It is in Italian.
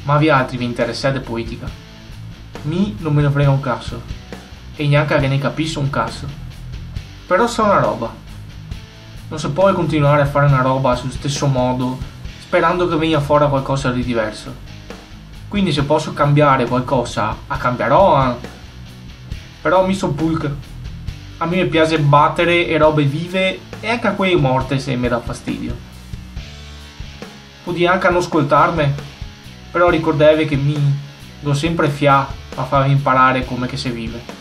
Ma vi altri vi interessate politica? Mi non me ne frega un cazzo. E neanche che ne capisco un cazzo. Però sa una roba. Non si può continuare a fare una roba sullo stesso modo, sperando che venga fuori qualcosa di diverso. Quindi se posso cambiare qualcosa, la cambierò. Però mi so pulc. A me piace battere e robe vive e anche a quelle morte se mi dà fastidio. Potrei anche non ascoltarmi, però ricordavi che mi do sempre fià a farmi imparare come che si vive.